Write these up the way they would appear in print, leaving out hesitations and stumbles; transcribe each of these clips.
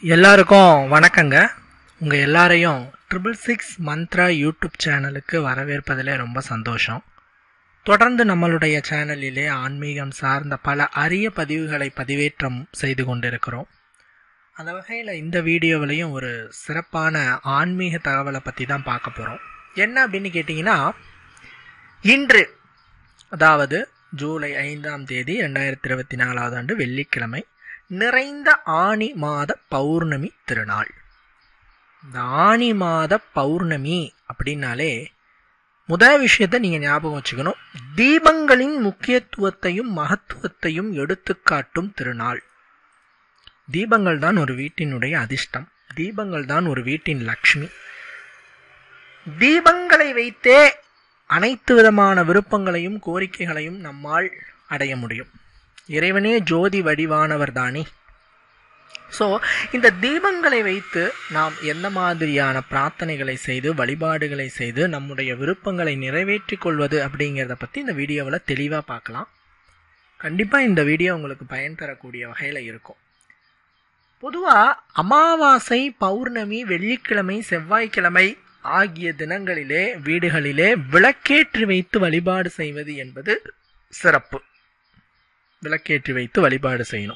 எல்லாருக்கும் வணக்கங்க. உங்கள் எல்லாரையும் 666 மந்த்ரா யூடியூப் சேனலுக்கு வரவேற்பதில் ரொம்ப சந்தோஷம். தொடர்ந்து நம்மளுடைய சேனலிலே ஆன்மீகம் சார்ந்த பல அரிய பதிவுகளை பதிவேற்றம் செய்து கொண்டிருக்கிறோம். அந்த வகையில் இந்த வீடியோவிலையும் ஒரு சிறப்பான ஆன்மீக தகவலை பற்றி தான் பார்க்க போகிறோம். என்ன அப்படின்னு கேட்டிங்கன்னா, இன்று அதாவது ஜூலை 5ஆம் தேதி 2024 ஆண்டு வெள்ளிக்கிழமை நிறைந்த ஆனி மாத பௌர்ணமி திருநாள். இந்த ஆனி மாத பௌர்ணமி அப்படின்னாலே முதல் விஷயத்தை நீங்கள் ஞாபகம் வச்சுக்கணும், தீபங்களின் முக்கியத்துவத்தையும் மகத்துவத்தையும் எடுத்துக்காட்டும் திருநாள். தீபங்கள் தான் ஒரு வீட்டினுடைய அதிர்ஷ்டம், தீபங்கள் தான் ஒரு வீட்டின் லக்ஷ்மி. தீபங்களை வைத்தே அனைத்து விதமான விருப்பங்களையும் கோரிக்கைகளையும் நம்மால் அடைய முடியும். இறைவனே ஜோதி வடிவானவர் தானே. ஸோ இந்த தீபங்களை வைத்து நாம் எந்த மாதிரியான பிரார்த்தனைகளை செய்து வழிபாடுகளை செய்து நம்முடைய விருப்பங்களை நிறைவேற்றிக் கொள்வது அப்படிங்கிறத பற்றி இந்த வீடியோவில் தெளிவாக பார்க்கலாம். கண்டிப்பாக இந்த வீடியோ உங்களுக்கு பயன் தரக்கூடிய வகையில் இருக்கும். பொதுவாக அமாவாசை, பௌர்ணமி, வெள்ளிக்கிழமை, செவ்வாய்க்கிழமை ஆகிய தினங்களிலே வீடுகளிலே விளக்கேற்றி வைத்து வழிபாடு செய்வது என்பது சிறப்பு. விளக்கேற்றி வைத்து வழிபாடு செய்யணும்.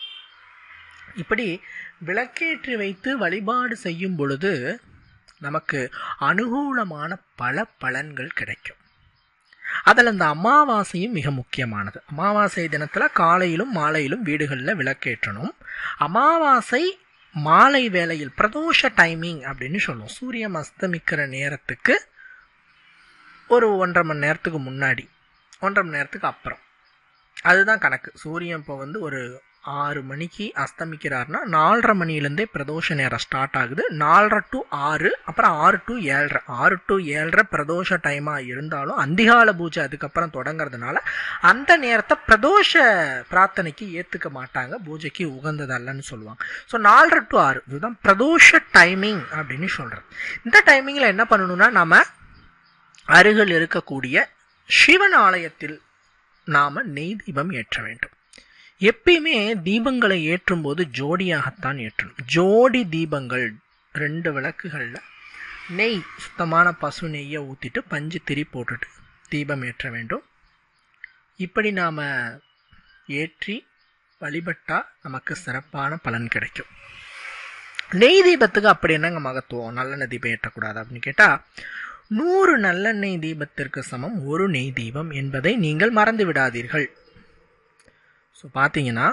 இப்படி விளக்கேற்றி வைத்து வழிபாடு செய்யும் பொழுது நமக்கு அனுகூலமான பல பலன்கள் கிடைக்கும். அதில் இந்த அமாவாசையும் மிக முக்கியமானது. அமாவாசை தினத்தில் காலையிலும் மாலையிலும் வீடுகளில் விளக்கேற்றணும். அமாவாசை மாலை வேளையில் பிரதோஷ டைமிங் அப்படின்னு சொல்லுவோம். சூரியன் அஸ்தமிக்கிற நேரத்துக்கு ஒரு 1.5 மணி நேரத்துக்கு முன்னாடி, 1.5 மணி நேரத்துக்கு அப்புறம், அதுதான் கணக்கு. சூரியன் இப்போ ஒரு 6 மணிக்கு அஸ்தமிக்கிறாருன்னா 4:30 மணிலேருந்தே பிரதோஷ நேரம் ஸ்டார்ட் ஆகுது. 4:30 to 6, அப்புறம் 6 to 7:30. 6 to 7:30 பிரதோஷ டைமாக இருந்தாலும் அந்திகால பூஜை அதுக்கப்புறம் தொடங்கிறதுனால அந்த நேரத்தை பிரதோஷ பிரார்த்தனைக்கு ஏற்றுக்க மாட்டாங்க, பூஜைக்கு உகந்ததல்லன்னு சொல்லுவாங்க. ஸோ 4:30 to 6 இதுதான் பிரதோஷ டைமிங் அப்படின்னு சொல்கிறது. இந்த டைமிங்கில் என்ன பண்ணணும்னா, நம்ம அருகில் இருக்கக்கூடிய சிவன் ஆலயத்தில் நாம் நெய் தீபம் ஏற்ற வேண்டும். எப்பயுமே தீபங்களை ஏற்றும் போது ஜோடியாகத்தான் ஏற்றணும். ஜோடி தீபங்கள் 2 விளக்குகளில் நெய், சுத்தமான பசு நெய்யை ஊற்றிட்டு பஞ்சு திரி போட்டுட்டு தீபம் ஏற்ற வேண்டும். இப்படி நாம் ஏற்றி வழிபட்டால் நமக்கு சிறப்பான பலன் கிடைக்கும். நெய் தீபத்துக்கு அப்படி என்னங்க மகத்துவம்? நல்லெண்ணெய் தீபம் ஏற்றக்கூடாது அப்படின்னு கேட்டால், 100 நல்லெண்ணெய் தீபத்திற்கு சமம் 1 நெய் தீபம் என்பதை நீங்கள் மறந்து விடாதீர்கள். ஸோ பார்த்தீங்கன்னா,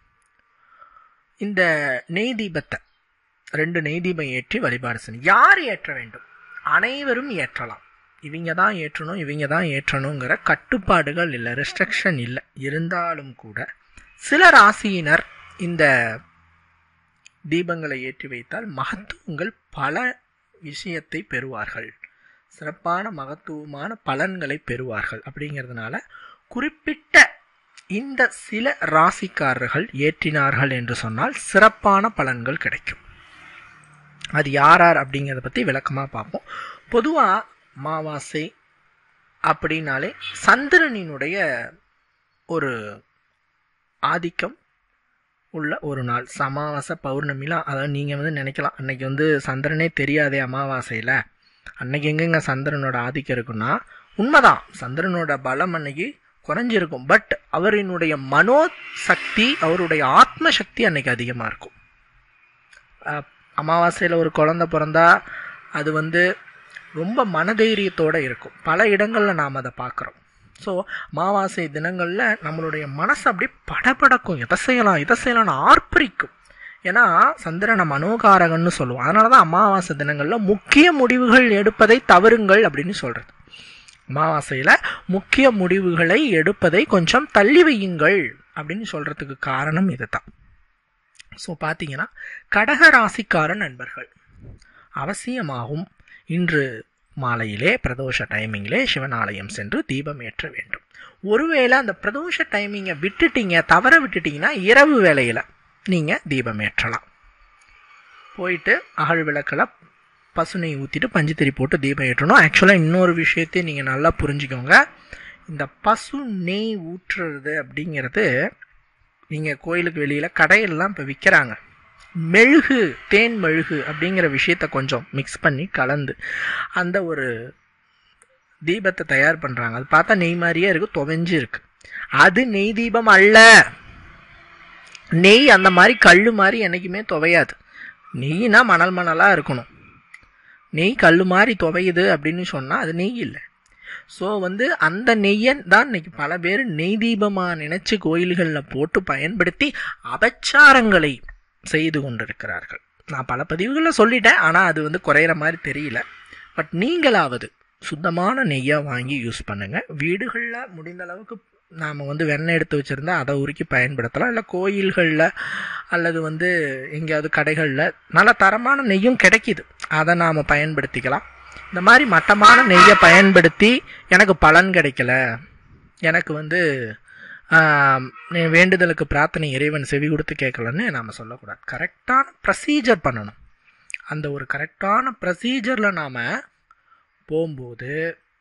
இந்த நெய் தீபத்தை 2 நெய் தீபம் ஏற்றி வழிபாடு செய்யணும். யார் ஏற்ற வேண்டும்? அனைவரும் ஏற்றலாம். இவங்க தான் ஏற்றணும், இவங்க தான் ஏற்றணுங்கிற கட்டுப்பாடுகள் இல்லை, ரெஸ்ட்ரிக்ஷன் இல்லை. இருந்தாலும் கூட சில ராசியினர் இந்த தீபங்களை ஏற்றி வைத்தால் மகத்துவங்கள் பல விஷயத்தை பெறுவார்கள், சிறப்பான மகத்துவமான பலன்களை பெறுவார்கள். அப்படிங்கிறதுனால குறிப்பிட்ட இந்த சில ராசிக்காரர்கள் ஏற்றினார்கள் என்று சொன்னால் சிறப்பான பலன்கள் கிடைக்கும். அது யார் யார் அப்படிங்கிறத பற்றி விளக்கமாக பார்ப்போம். பொதுவாக அமாவாசை அப்படின்னாலே சந்திரனினுடைய ஒரு ஆதிக்கம் உள்ள ஒரு நாள். அமாவாசை பௌர்ணமிலாம், அதாவது நீங்கள் நினைக்கலாம், அன்னைக்கு சந்திரனே தெரியாதே அமாவாசையில், அன்னைக்கு எங்கெங்க சந்திரனோட ஆதிக்கம் இருக்குன்னா, உண்மைதான், சந்திரனோட பலம் அன்னைக்கு குறைஞ்சிருக்கும். பட் அவரினுடைய மனோசக்தி, அவருடைய ஆத்ம சக்தி அன்னைக்கு அதிகமாக இருக்கும். அமாவாசையில் ஒரு குழந்தை பிறந்தா அது ரொம்ப மனதைரியத்தோடு இருக்கும். பல இடங்களில் நாம் அதை பார்க்குறோம். ஸோ அமாவாசை தினங்களில் நம்மளுடைய மனசு அப்படியே படபடக்கும், எதை செய்யலாம்னு ஆர்ப்பரிக்கும். ஏன்னா சந்திரனை மனோகாரகன்னு சொல்லுவோம். அதனால தான் அமாவாசை தினங்களில் முக்கிய முடிவுகள் எடுப்பதை தவறுங்கள் அப்படின்னு சொல்கிறது. அமாவாசையில் முக்கிய முடிவுகளை எடுப்பதை கொஞ்சம் தள்ளி வையுங்கள் அப்படின்னு சொல்கிறதுக்கு காரணம் இது தான். ஸோ பார்த்தீங்கன்னா, கடக ராசிக்கார நண்பர்கள் அவசியமாகும் இன்று மாலையிலே பிரதோஷ டைமிங்கிலே சிவனாலயம் சென்று தீபம் ஏற்ற வேண்டும். ஒருவேளை அந்த பிரதோஷ டைமிங்கை தவற விட்டுட்டீங்கன்னா இரவு வேளையில் நீங்கள் தீபம் ஏற்றலாம். போயிட்டு அகல் விளக்கில் பசுனை ஊற்றிட்டு பஞ்சு திரி போட்டு தீபம் ஏற்றணும். ஆக்சுவலாக இன்னொரு விஷயத்தையும் நீங்கள் நல்லா புரிஞ்சுக்கோங்க. இந்த பசு நெய் ஊற்றுறது அப்படிங்கிறது நீங்கள் கோயிலுக்கு வெளியில் கடையெல்லாம் இப்போ விற்கிறாங்க. மெழுகு, தேன் மெழுகு அப்படிங்கிற விஷயத்த கொஞ்சம் மிக்ஸ் பண்ணி கலந்து அந்த ஒரு தீபத்தை தயார் பண்ணுறாங்க. அது பார்த்தா நெய் மாதிரியே இருக்கு, துவைஞ்சு இருக்கு. அது நெய் தீபம் அல்ல. நெய் அந்த மாதிரி கல் மாதிரி என்றைக்குமே துவையாது. நெய்னா மணல் மணலாக இருக்கணும். நெய் கல் மாதிரி துவையுது அப்படின்னு சொன்னால் அது நெய் இல்லை. ஸோ அந்த நெய்யை தான் இன்னைக்கு பல பேர் நெய் தீபமாக நினைச்சு கோயில்களில் போட்டு பயன்படுத்தி அபச்சாரங்களை செய்து கொண்டிருக்கிறார்கள். நான் பல பதிவுகளில் சொல்லிட்டேன், ஆனால் அது குறையிற மாதிரி தெரியல. பட் நீங்களாவது சுத்தமான நெய்யாக வாங்கி யூஸ் பண்ணுங்கள். வீடுகளில் முடிந்த அளவுக்கு நாம் வெண்ணெய் எடுத்து வச்சுருந்தா அதை உருக்கி பயன்படுத்தலாம். இல்லை கோயில்களில் அல்லது எங்கேயாவது கடைகளில் நல்ல தரமான நெய்யும் கிடைக்கிது, அதை நாம் பயன்படுத்திக்கலாம். இந்த மாதிரி மட்டமான நெய்யை பயன்படுத்தி எனக்கு பலன் கிடைக்கல, எனக்கு வேண்டுதலுக்கு பிரார்த்தனை இறைவன் செவி கொடுத்து கேட்கலன்னு நாம் சொல்லக்கூடாது. கரெக்டான ப்ரொசீஜர் பண்ணணும். அந்த ஒரு கரெக்டான ப்ரொசீஜரில் நாம் போகும்போது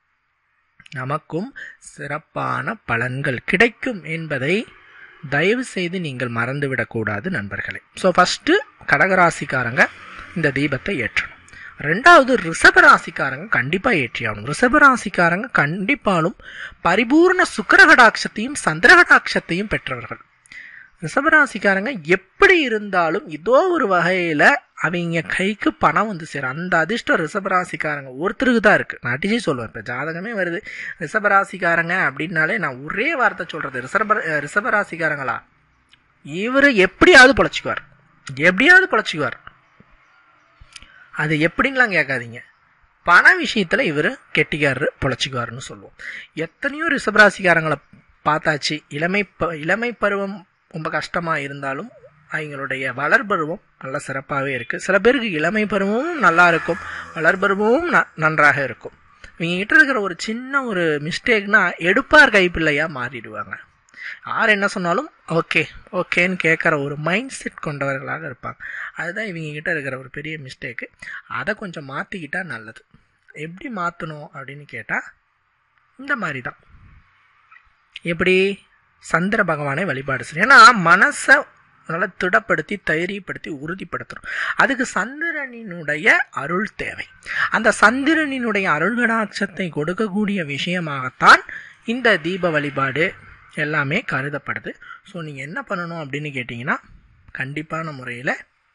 நமக்கும் சிறப்பான பலன்கள் கிடைக்கும் என்பதை தயவு செய்து நீங்கள் மறந்துவிடக்கூடாது நண்பர்களே. ஸோ ஃபஸ்ட்டு கடகராசிக்காரங்க இந்த தீபத்தை ஏற்றணும். ரெண்டாவது ரிஷபராசிக்காரங்க கண்டிப்பாக ஏற்றி ஆகணும். ரிஷபராசிக்காரங்க கண்டிப்பாலும் பரிபூர்ண சுக்கிரகடாட்சத்தையும் சந்திரகடாட்சத்தையும் பெற்றவர்கள். ரிஷபராசிக்காரங்க எப்படி இருந்தாலும் ஏதோ ஒரு வகையில் அவங்க கைக்கு பணம் சேரும். அந்த அதிர்ஷ்டம் ரிஷபராசிக்காரங்க ஒருத்தருக்கு தான் இருக்குது. நான் அடிச்சு சொல்லுவேன். இப்போ ஜாதகமே வருது ரிஷபராசிக்காரங்க அப்படின்னாலே நான் ஒரே வார்த்தை சொல்கிறது, ரிஷபராசிக்காரங்களா இவர் எப்படியாவது பொழைச்சிக்குவார். அது எப்படின்லாம் கேட்காதீங்க. பண விஷயத்தில் இவர் கெட்டிக்காரரு, பொழைச்சிக்குவாருன்னு சொல்லுவோம். எத்தனையோ ரிஷபராசிக்காரங்களை பார்த்தாச்சு. இளமை பருவம் ரொம்ப கஷ்டமாக இருந்தாலும் அவங்களுடைய வளர்பருவம் நல்லா சிறப்பாகவே இருக்குது. சில பேருக்கு இளமை பருவமும் நல்லா இருக்கும், வளர்பருவமும் நன்றாக இருக்கும். இவங்க கிட்ட இருக்கிற ஒரு சின்ன ஒரு மிஸ்டேக்னா எடுப்பார் கைப்பிள்ளையாக மாறிடுவாங்க. யார் என்ன சொன்னாலும் ஓகேன்னு கேட்குற ஒரு மைண்ட் செட் கொண்டவர்களாக இருப்பாங்க. அதுதான் இவங்க கிட்ட இருக்கிற ஒரு பெரிய மிஸ்டேக்கு. அதை கொஞ்சம் மாற்றிக்கிட்டால் நல்லது. எப்படி மாற்றணும் அப்படின்னு கேட்டால் இந்த மாதிரி தான். எப்படி சந்திர பகவானை வழிபாடு செய்யும். ஏன்னா மனசை நல்லா திடப்படுத்தி தைரியப்படுத்தி உறுதிப்படுத்துறோம். அதுக்கு சந்திரனினுடைய அருள் தேவை. அந்த சந்திரனினுடைய அருள்கடாட்சத்தை கொடுக்கக்கூடிய விஷயமாகத்தான் இந்த தீப வழிபாடு எல்லாமே கருதப்படுது. ஸோ நீங்கள் என்ன பண்ணணும் அப்படின்னு கேட்டிங்கன்னா, கண்டிப்பான முறையில்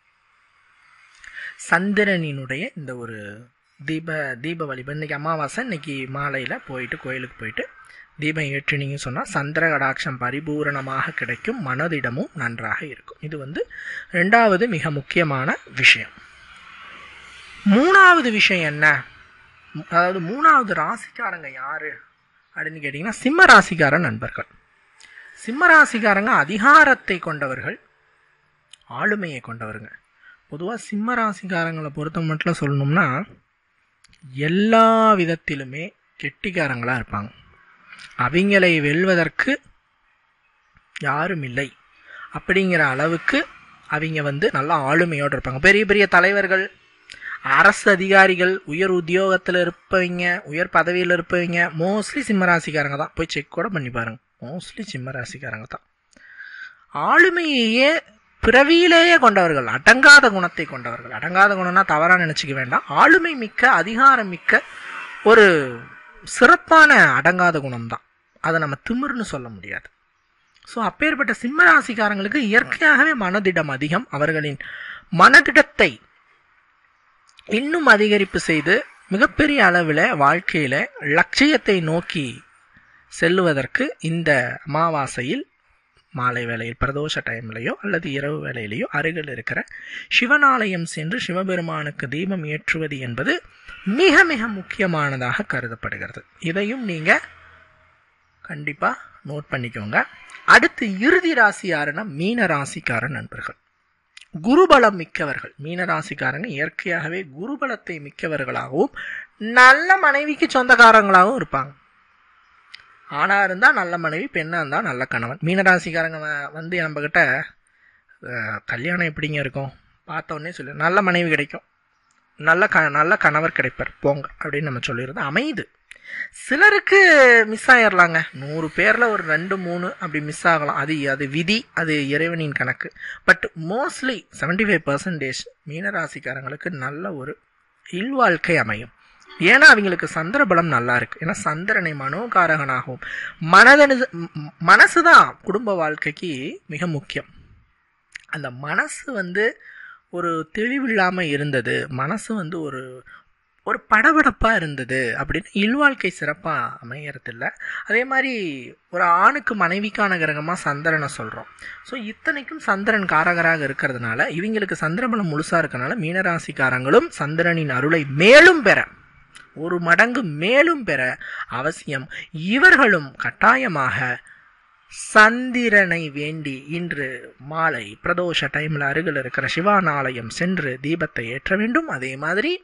சந்திரனினுடைய இந்த ஒரு தீப வழிபாடு, இன்றைக்கி அமாவாசை, இன்றைக்கி மாலையில் கோயிலுக்கு போயிட்டு தீபம் ஏற்றினீங்க சொன்னால் சந்திர கடாட்சம் பரிபூரணமாக கிடைக்கும், மனதிடமும் நன்றாக இருக்கும். இது ரெண்டாவது மிக முக்கியமான விஷயம். மூணாவது விஷயம் என்ன, அதாவது மூணாவது ராசிக்காரங்க யாரு அப்படின்னு கேட்டிங்கன்னா சிம்ம ராசிக்கார நண்பர்கள். சிம்ம ராசிக்காரங்க அதிகாரத்தை கொண்டவர்கள், ஆளுமையை கொண்டவருங்க. பொதுவாக சிம்ம ராசிக்காரங்களை பொறுத்த மட்டும் சொல்லணும்னா எல்லா விதத்திலுமே கெட்டிக்காரங்களாக இருப்பாங்க. அவங்களை வெல்வதற்கு யாரும் இல்லை அப்படிங்கிற அளவுக்கு அவங்க நல்லா ஆளுமையோடு இருப்பாங்க. பெரிய பெரிய தலைவர்கள், அரசு அதிகாரிகள், உயர் உத்தியோகத்தில் இருப்பவங்க, உயர் பதவியில் இருப்பவங்க மோஸ்ட்லி சிம்மராசிக்காரங்க தான். போய் செக் கூட பண்ணி பாருங்க, மோஸ்ட்லி சிம்மராசிக்காரங்க தான். ஆளுமையே பிறவியிலேயே கொண்டவர்கள், அடங்காத குணத்தை கொண்டவர்கள். அடங்காத குணம்னா தவறாக நினச்சிக்க வேண்டாம். ஆளுமை மிக்க, அதிகாரம் மிக்க ஒரு சிறப்பான அடங்காத குணம் தான். அதை நம்ம திமிர்னு சொல்ல முடியாது. ஸோ அப்பேற்பட்ட சிம்ம ராசிக்காரங்களுக்கு இயற்கையாகவே மனதிடம் அதிகம். அவர்களின் மனதிடத்தை இன்னும் அதிகரிப்பு செய்து மிகப்பெரிய அளவில் வாழ்க்கையில் லட்சியத்தை நோக்கி செல்லுவதற்கு இந்த அமாவாசையில் மாலை வேளையில் பிரதோஷ டைம்லையோ அல்லது இரவு வேளையிலையோ அருகில் இருக்கிற சிவனாலயம் சென்று சிவபெருமானுக்கு தீபம் ஏற்றுவது என்பது மிக மிக முக்கியமானதாக கருதப்படுகிறது. இதையும் நீங்கள் கண்டிப்பாக நோட் பண்ணிக்கோங்க. அடுத்து இறுதி ராசி யாருன்னா மீன ராசிக்கார நண்பர்கள். குருபலம் மிக்கவர்கள். மீன ராசிக்காரங்க இயற்கையாகவே குருபலத்தை மிக்கவர்களாகவும் நல்ல மனைவிக்கு சொந்தக்காரங்களாகவும் இருப்பாங்க. ஆணாக இருந்தால் நல்ல மனைவி, பெண்ணாக இருந்தால் நல்ல கணவன். மீனராசிக்காரங்க நம்மக்கிட்ட கல்யாணம் எப்படிங்க இருக்கும், பார்த்த உடனே சொல்லி நல்ல மனைவி கிடைக்கும், நல்ல கணவர் கிடைப்பார் போங்க அப்படின்னு நம்ம சொல்லிடுறது அமையுது. சிலருக்கு மிஸ் ஆயிடலாங்க. 100 பேரில் ஒரு 2 3 அப்படி மிஸ் ஆகலாம். அது விதி, அது இறைவனின் கணக்கு. பட் மோஸ்ட்லி 75% மீனராசிக்காரங்களுக்கு நல்ல ஒரு இல்வாழ்க்கை அமையும். ஏன்னா அவங்களுக்கு சந்திர பலம் நல்லா இருக்கு. ஏன்னா சந்திரனை மனோகாரகனாகவும் மனசு தான் குடும்ப வாழ்க்கைக்கு மிக முக்கியம். அந்த மனசு ஒரு தெளிவில்லாமல் இருந்தது, மனசு ஒரு படபடப்பாக இருந்தது அப்படின்னு இல்வாழ்க்கை சிறப்பாக அமையறதில்ல. அதே மாதிரி ஒரு ஆணுக்கு மனைவிக்கான கிரகமாக சந்திரனை சொல்கிறோம். ஸோ இத்தனைக்கும் சந்திரன் காரகராக இருக்கிறதுனால இவங்களுக்கு சந்திரபலம் முழுசாக இருக்கனால மீனராசிக்காரங்களும் சந்திரனின் அருளை மேலும் பெற, 1 மடங்கு மேலும் பெற அவசியம் இவர்களும் கட்டாயமாக சந்திரனை வேண்டி இன்று மாலை பிரதோஷ டைமில் அருகில் இருக்கிற சிவான் ஆலயம் சென்று தீபத்தை ஏற்ற வேண்டும். அதே மாதிரி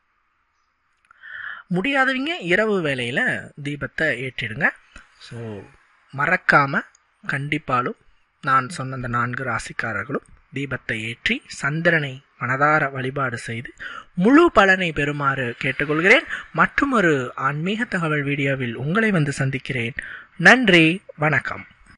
முடியாதவங்க இரவு வேளையில் தீபத்தை ஏற்றிடுங்க. ஸோ மறக்காமல் கண்டிப்பாலும் நான் சொன்ன அந்த 4 ராசிக்காரர்களும் தீபத்தை ஏற்றி சந்திரனை மனதார வழிபாடு செய்து முழு பலனை பெறுமாறு கேட்டுக்கொள்கிறேன். மற்றும் ஒரு ஆன்மீக தகவல் வீடியோவில் உங்களை சந்திக்கிறேன். நன்றி, வணக்கம்.